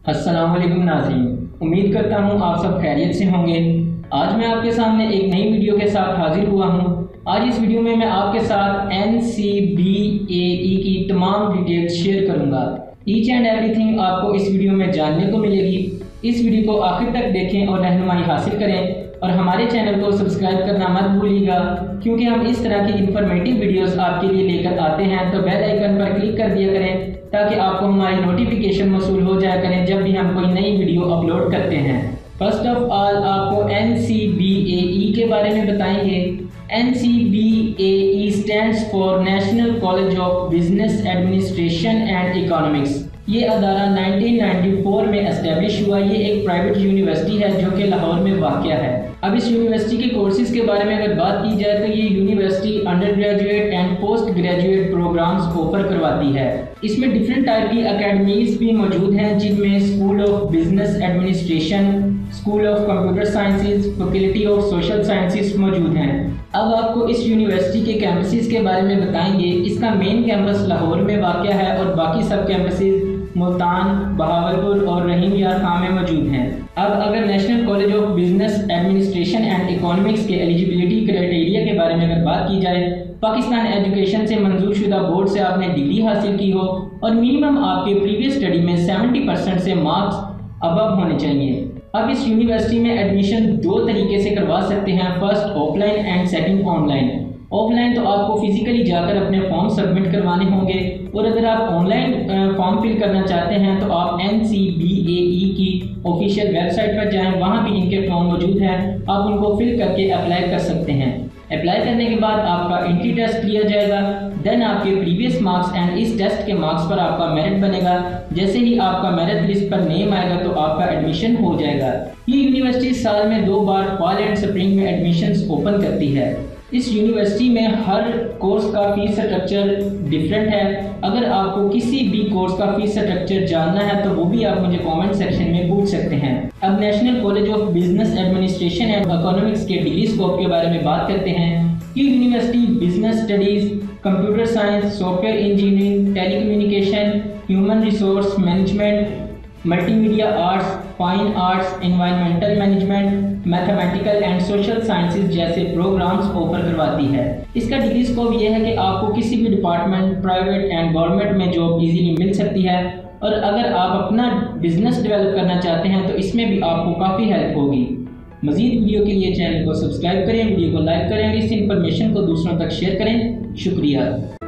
अस्सलाम वालेकुम नाज़रीन, उम्मीद करता हूँ आप सब खैरियत से होंगे। आज मैं आपके सामने एक नई वीडियो के साथ हाजिर हुआ हूँ। आज इस वीडियो में मैं आपके साथ NCBAE की तमाम डिटेल्स शेयर करूँगा। ईच एंड एवरीथिंग आपको इस वीडियो में जानने को मिलेगी। इस वीडियो को आखिर तक देखें और रहनुमाई हासिल करें और हमारे चैनल को सब्सक्राइब करना मत भूलिएगा, क्योंकि हम इस तरह की इंफॉर्मेटिव वीडियोस आपके लिए लेकर आते हैं। तो बेल आइकन पर क्लिक कर दिया करें ताकि आपको हमारी नोटिफिकेशन मौसूल हो जाया करें जब भी हम कोई नई वीडियो अपलोड करते हैं। फर्स्ट ऑफ ऑल आपको NCBAE के बारे में बताएंगे। NCBAE stands for National College of Business Administration and Economics. ये अदारा 1994 में एस्टेब्लिश हुआ। ये एक प्राइवेट यूनिवर्सिटी है जो कि लाहौर में वाक़या है। अब इस यूनिवर्सिटी के कोर्सेज के बारे में अगर बात की जाए तो ये university undergraduate and postgraduate programs offer करवाती है। इसमें डिफरेंट टाइप की अकेडमीज भी मौजूद हैं, जिनमें School of Business Administration, School of Computer Sciences, Faculty of Social Sciences मौजूद हैं। अब आपको इस यूनिवर्सिटी के कैंपसेस के बारे में बताएंगे। इसका मेन कैंपस लाहौर में वाक़या है और बाकी सब कैंपसेस मुल्तान, बहावलपुर और रहीम यार खां में मौजूद हैं। अब अगर National College of Business Administration and Economics के एलिजिबिलिटी क्राइटेरिया के बारे में अगर बात की जाए, पाकिस्तान एजुकेशन से मंजूर शुदा बोर्ड से आपने डिग्री हासिल की हो और मिनिमम आपके प्रीवियस स्टडी में 70% से मार्क्स अबव होने चाहिए। अब इस यूनिवर्सिटी में एडमिशन दो तरीके से करवा सकते हैं, first offline and second online. Offline तो आपको फिजिकली जाकर अपने फॉर्म सबमिट करवाने होंगे, और अगर आप ऑनलाइन फॉर्म फिल करना चाहते हैं तो आप NCBAE की ऑफिशियल वेबसाइट पर जाएं, वहां भी इनके फॉर्म मौजूद हैं। आप उनको फिल करके अप्लाई कर सकते हैं। अप्लाई करने के बाद आपका एंट्री टेस्ट लिया जाएगा, देन आपके प्रीवियस मार्क्स एंड इस टेस्ट के मार्क्स पर आपका मेरिट बनेगा। जैसे ही आपका मेरिट लिस्ट पर नेम आएगा तो आपका एडमिशन हो जाएगा। ये यूनिवर्सिटी साल में 2 बार फॉल एंड स्प्रिंग में एडमिशन्स ओपन करती है। इस यूनिवर्सिटी में हर कोर्स का फीस स्ट्रक्चर डिफरेंट है। अगर आपको किसी भी कोर्स का फीस स्ट्रक्चर जानना है तो वो भी आप मुझे कमेंट सेक्शन में पूछ सकते हैं। अब National College of Business Administration and Economics के डिग्री स्कोप के बारे में बात करते हैं। ये university business studies, computer science, software engineering, telecommunication, human resource management, multimedia arts, fine arts, environmental management, mathematical and social sciences जैसे प्रोग्राम्स ऑफर करवाती है। इसका डिग्री स्कोप ये है कि आपको किसी भी डिपार्टमेंट, प्राइवेट एंड गवर्नमेंट में जॉब इजीली मिल सकती है, और अगर आप अपना बिजनेस डेवलप करना चाहते हैं तो इसमें भी आपको काफ़ी हेल्प होगी। मज़ीद वीडियो के लिए चैनल को सब्सक्राइब करें, वीडियो को लाइक करें और इस इंफॉर्मेशन को दूसरों तक शेयर करें। शुक्रिया।